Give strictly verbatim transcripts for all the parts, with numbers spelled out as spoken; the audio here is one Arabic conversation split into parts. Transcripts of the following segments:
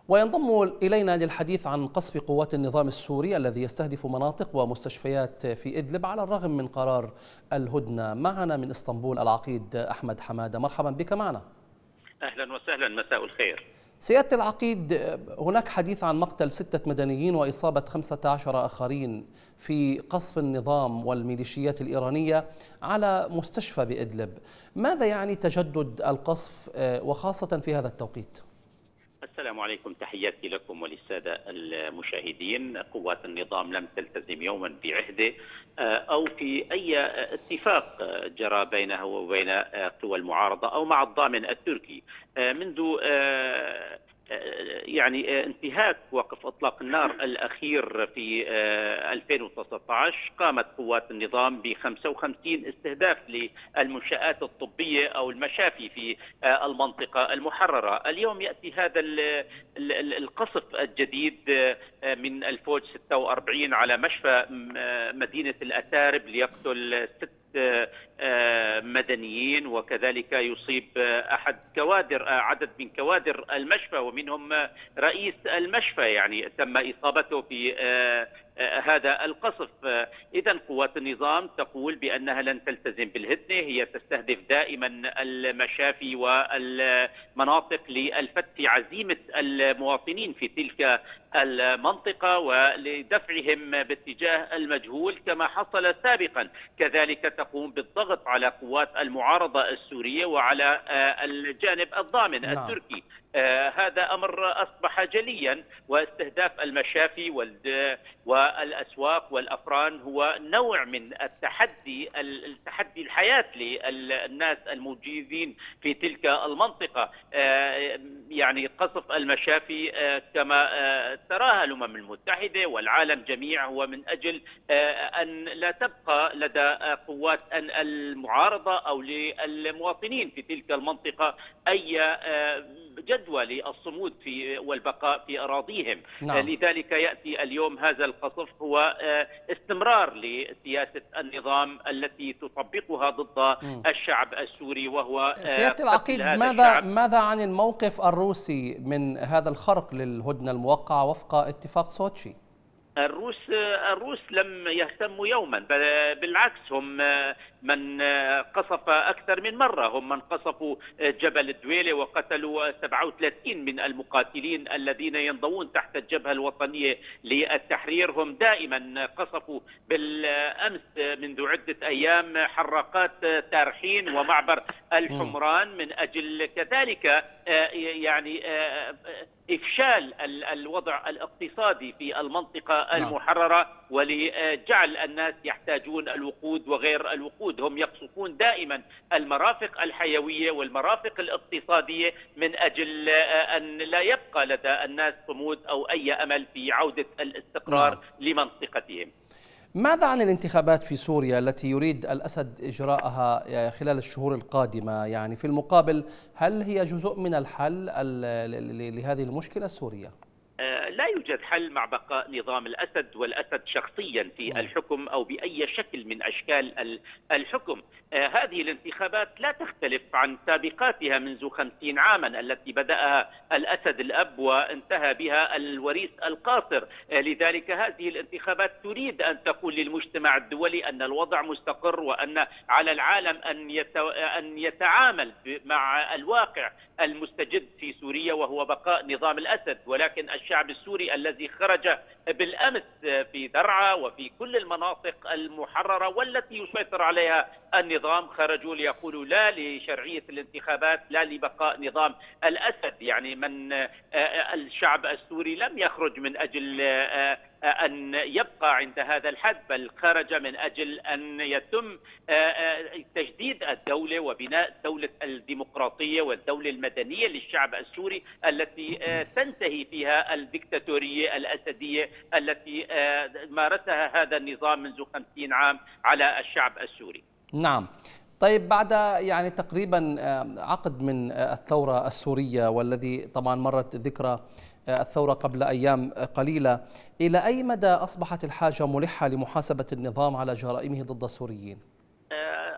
وينضم إلينا للحديث عن قصف قوات النظام السوري الذي يستهدف مناطق ومستشفيات في إدلب على الرغم من قرار الهدنة. معنا من إسطنبول العقيد أحمد حمادة، مرحبا بك معنا. أهلا وسهلا، مساء الخير. سيادة العقيد، هناك حديث عن مقتل ستة مدنيين وإصابة خمسة عشر آخرين في قصف النظام والميليشيات الإيرانية على مستشفى بإدلب. ماذا يعني تجدد القصف وخاصة في هذا التوقيت؟ السلام عليكم، تحياتي لكم وللسادة المشاهدين. قوات النظام لم تلتزم يوما بعهده أو في أي اتفاق جرى بينه وبين قوى المعارضة أو مع الضامن التركي منذ يعني انتهاك وقف اطلاق النار الاخير في ألفين وتسعة عشر. قامت قوات النظام ب خمسة وخمسين استهداف للمنشآت الطبيه او المشافي في المنطقه المحرره. اليوم ياتي هذا القصف الجديد من الفوج ستة وأربعين على مشفى مدينه الاتارب ليقتل ست مدنيين، وكذلك يصيب أحد كوادر عدد من كوادر المشفى ومنهم رئيس المشفى، يعني تم إصابته في هذا القصف. إذن قوات النظام تقول بأنها لن تلتزم بالهدنة، هي تستهدف دائما المشافي والمناطق للفت عزيمة المواطنين في تلك المنطقة ولدفعهم باتجاه المجهول كما حصل سابقا. كذلك تقوم بالضغط على قوات المعارضة السورية وعلى الجانب الضامن نعم. التركي. آه هذا أمر أصبح جليا، واستهداف المشافي والأسواق والأفران هو نوع من التحدي التحدي الحياة للناس الموجودين في تلك المنطقة. آه يعني قصف المشافي آه كما آه تراها الأمم المتحدة والعالم جميع هو من أجل آه أن لا تبقى لدى قوات المعارضة أو للمواطنين في تلك المنطقة أي آه جدوى للصمود في والبقاء في أراضيهم. نعم. لذلك يأتي اليوم هذا القصف هو استمرار لسياسة النظام التي تطبقها ضد م. الشعب السوري، وهو سيادة العقيد، ماذا ماذا عن الموقف الروسي من هذا الخرق للهدنة الموقعة وفق اتفاق سوتشي؟ الروس الروس لم يهتموا يوما، بالعكس هم من قصف أكثر من مرة، هم من قصفوا جبل الدويلة وقتلوا سبعة وثلاثين من المقاتلين الذين ينضوون تحت الجبهة الوطنية للتحرير. هم دائما قصفوا بالأمس منذ عدة أيام حراقات تارحين ومعبر الحمران من أجل كذلك يعني إفشال الوضع الاقتصادي في المنطقة المحررة ولجعل الناس يحتاجون الوقود وغير الوقود. هم يقصفون دائما المرافق الحيوية والمرافق الاقتصادية من أجل أن لا يبقى لدى الناس صمود أو أي أمل في عودة الاستقرار نعم. لمنطقتهم. ماذا عن الانتخابات في سوريا التي يريد الأسد إجراءها خلال الشهور القادمة؟ يعني في المقابل هل هي جزء من الحل لهذه المشكلة السورية؟ لا يوجد حل مع بقاء نظام الأسد والأسد شخصيا في الحكم أو بأي شكل من أشكال الحكم. هذه الانتخابات لا تختلف عن سابقاتها منذ خمسين عاما التي بدأها الأسد الأب وانتهى بها الوريث القاصر. لذلك هذه الانتخابات تريد أن تقول للمجتمع الدولي أن الوضع مستقر وأن على العالم أن أن يتعامل مع الواقع المستجد في سوريا وهو بقاء نظام الأسد. ولكن الشعب السوري الذي خرج بالأمس في درعا وفي كل المناطق المحررة والتي يسيطر عليها النظام خرجوا ليقولوا لا لشرعية الانتخابات، لا لبقاء نظام الأسد. يعني من الشعب السوري لم يخرج من أجل أن يبقى عند هذا الحد، بل خرج من أجل أن يتم تجديد الدولة وبناء دولة الديمقراطية والدولة المدنية للشعب السوري التي تنتهي فيها الدكتاتورية الأسدية التي مارسها هذا النظام منذ خمسين عام على الشعب السوري. نعم. طيب، بعد يعني تقريبا عقد من الثورة السورية والذي طبعا مرت ذكرى الثورة قبل أيام قليلة، إلى أي مدى أصبحت الحاجة ملحة لمحاسبة النظام على جرائمه ضد السوريين؟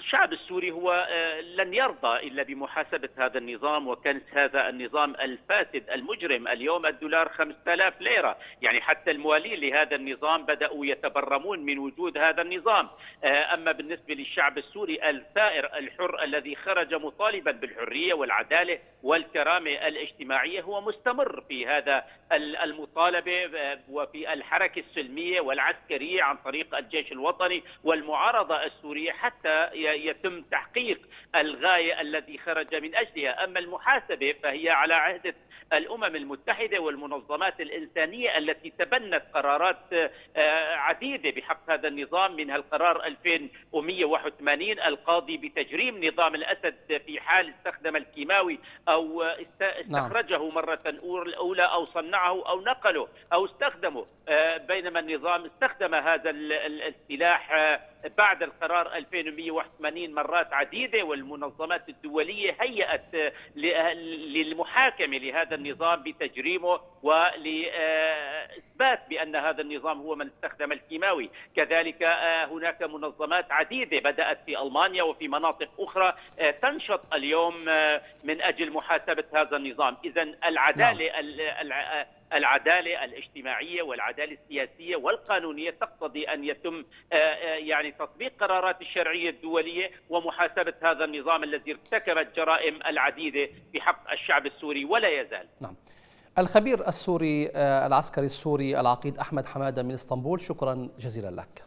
الشعب السوري هو لن يرضى إلا بمحاسبة هذا النظام وكنس هذا النظام الفاسد المجرم. اليوم الدولار خمسة آلاف ليرة، يعني حتى الموالين لهذا النظام بدأوا يتبرمون من وجود هذا النظام. أما بالنسبة للشعب السوري الثائر الحر الذي خرج مطالبا بالحرية والعدالة والكرامة الاجتماعية هو مستمر في هذا المطالبة وفي الحركة السلمية والعسكرية عن طريق الجيش الوطني والمعارضة السورية حتى يتم تحقيق الغاية التي خرج من أجلها. أما المحاسبة فهي على عهدة الأمم المتحدة والمنظمات الإنسانية التي تبنت قرارات عديدة بحق هذا النظام، منها القرار ألفين ومئة وواحد وثمانين القاضي بتجريم نظام الأسد في حال استخدم الكيماوي أو استخرجه مرة أولى أو صنعه أو نقله أو استخدمه، بينما النظام استخدم هذا السلاح بعد القرار ألفين ومئة وواحد وثمانين مرات عديدة، والمنظمات الدولية هيأت للمحاكمة لهذا النظام بتجريمه ولإثبات بأن هذا النظام هو من استخدم الكيماوي. كذلك هناك منظمات عديدة بدأت في ألمانيا وفي مناطق أخرى تنشط اليوم من أجل محاسبة هذا النظام. إذن العدالة العدالة الاجتماعية والعدالة السياسية والقانونية تقتضي أن يتم يعني تطبيق قرارات الشرعية الدولية ومحاسبة هذا النظام الذي ارتكب الجرائم العديدة في حق الشعب السوري ولا يزال. نعم. الخبير السوري العسكري السوري العقيد أحمد حمادة من اسطنبول، شكرا جزيلا لك.